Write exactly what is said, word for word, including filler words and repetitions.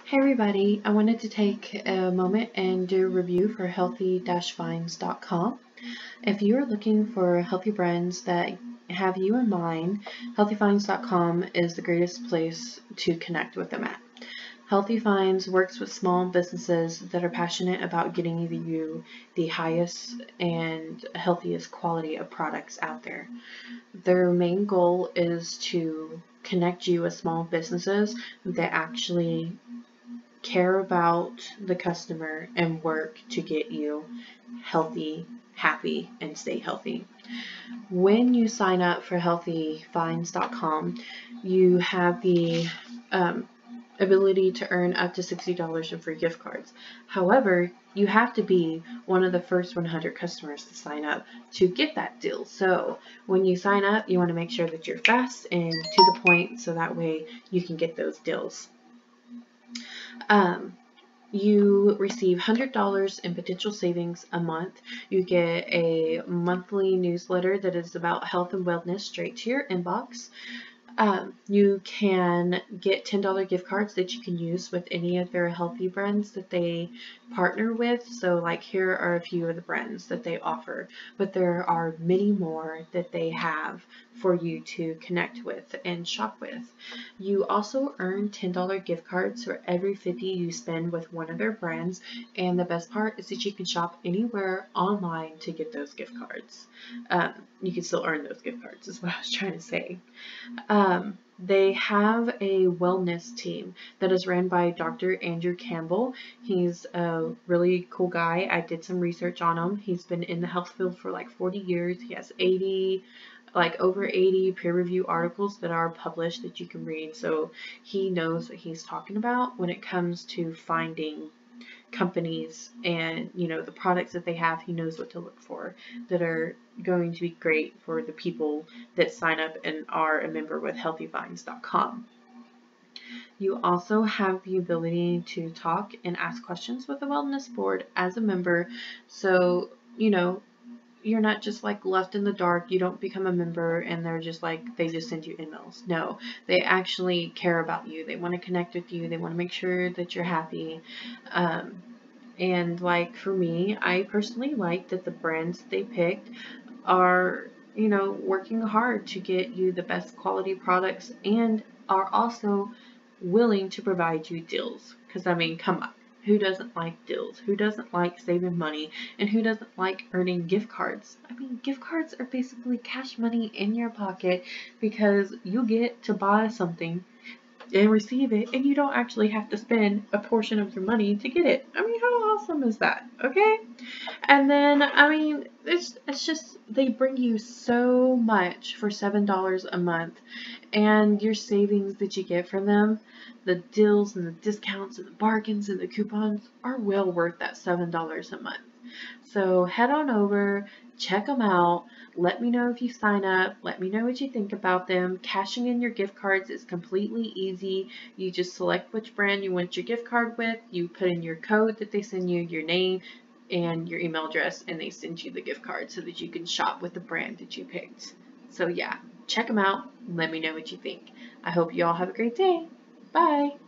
Hey everybody, I wanted to take a moment and do a review for healthy dash finds dot com. If you're looking for healthy brands that have you in mind, healthy finds dot com is the greatest place to connect with them at. Healthy Finds works with small businesses that are passionate about getting you the highest and healthiest quality of products out there. Their main goal is to connect you with small businesses that actually care about the customer and work to get you healthy, happy, and stay healthy. When you sign up for healthy finds dot com, you have the um, ability to earn up to sixty dollars in free gift cards. However, you have to be one of the first one hundred customers to sign up to get that deal. So when you sign up, you want to make sure that you're fast and to the point so that way you can get those deals. Um, you receive one hundred dollars in potential savings a month. You get a monthly newsletter that is about health and wellness straight to your inbox. Um, you can get ten dollar gift cards that you can use with any of their healthy brands that they partner with. So like here are a few of the brands that they offer, but there are many more that they have for you to connect with and shop with. You also earn ten dollar gift cards for every fifty you spend with one of their brands, and the best part is that you can shop anywhere online to get those gift cards. Um, you can still earn those gift cards is what I was trying to say. Um, they have a wellness team that is ran by Doctor Andrew Campbell. He's a really cool guy. I did some research on him. He's been in the health field for like forty years. He has eighty, like over eighty peer review articles that are published that you can read. So he knows what he's talking about when it comes to finding companies and, you know, the products that they have. He knows what to look for that are going to be great for the people that sign up and are a member with healthy finds dot com. You also have the ability to talk and ask questions with the wellness board as a member. So, you know, you're not just like left in the dark. You don't become a member and they're just like, they just send you emails. No, they actually care about you. They want to connect with you. They want to make sure that you're happy. Um, and like for me, I personally like that the brands they picked are, you know, working hard to get you the best quality products and are also willing to provide you deals. Because I mean, come on. Who doesn't like deals? Who doesn't like saving money? And who doesn't like earning gift cards? I mean, gift cards are basically cash money in your pocket because you get to buy something and receive it, and you don't actually have to spend a portion of your money to get it. I mean, how awesome is that? Okay? And then, I mean, it's it's just, they bring you so much for seven dollars a month, and your savings that you get from them, the deals and the discounts and the bargains and the coupons are well worth that seven dollars a month. So head on over, check them out. Let me know if you sign up. Let me know what you think about them. Cashing in your gift cards is completely easy. You just select which brand you want your gift card with. You put in your code that they send you, your name, and your email address, and they send you the gift card so that you can shop with the brand that you picked. So yeah, check them out. Let me know what you think. I hope you all have a great day. Bye.